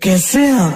Que sea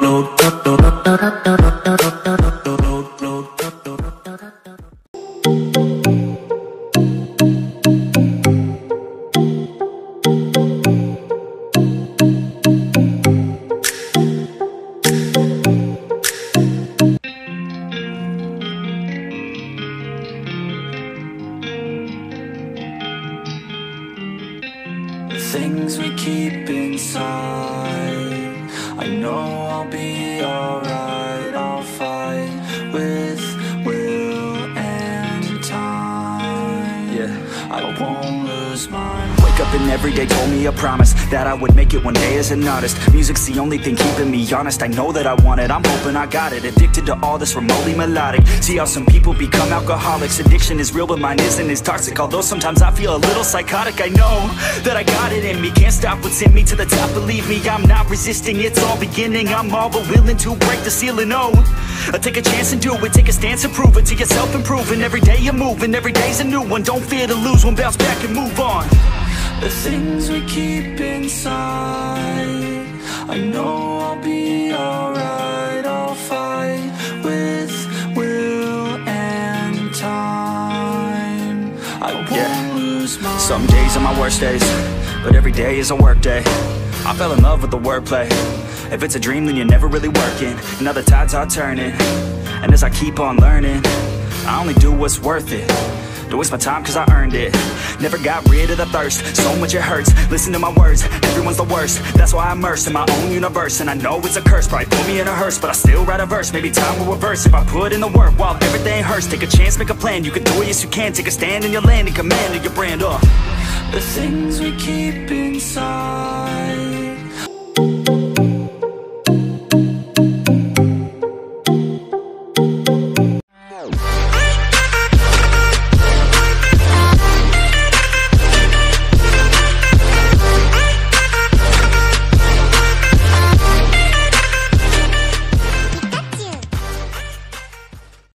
things we keep inside. I know I'll be alright. I'll fight with will and time. Yeah, I won't lose mine. Wake up and every day told me a promise that I would make it one day as an artist. Music's the only thing keeping me honest. I know that I want it, I'm hoping I got it. Addicted to all this remotely melodic. See how some people become alcoholics. Addiction is real but mine isn't as toxic. Although sometimes I feel a little psychotic. I know that I got it in me. Can't stop what's in me to the top, believe me. I'm not resisting, it's all beginning. I'm all but willing to break the ceiling, oh. Take a chance and do it, take a stance and prove it to yourself, improving. Every day you're moving, every day's a new one. Don't fear to lose one, bounce back and move on. The things we keep inside, I know I'll be alright. I'll fight with will and time. I won't lose my. Some days are my worst days, but every day is a work day. I fell in love with the wordplay. If it's a dream, then you're never really working. Now the tides are turning, and as I keep on learning, I only do what's worth it. Don't waste my time cause I earned it. Never got rid of the thirst, so much it hurts. Listen to my words, everyone's the worst. That's why I'm immersed in my own universe. And I know it's a curse, probably put me in a hearse, but I still write a verse. Maybe time will reverse if I put in the work while everything hurts. Take a chance, make a plan, you can do it, yes you can. Take a stand in your land and command of your brand, The things we keep inside,